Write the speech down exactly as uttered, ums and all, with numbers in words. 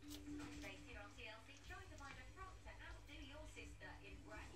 Today here on T L C, trying to find a front to outdo your sister in bragging.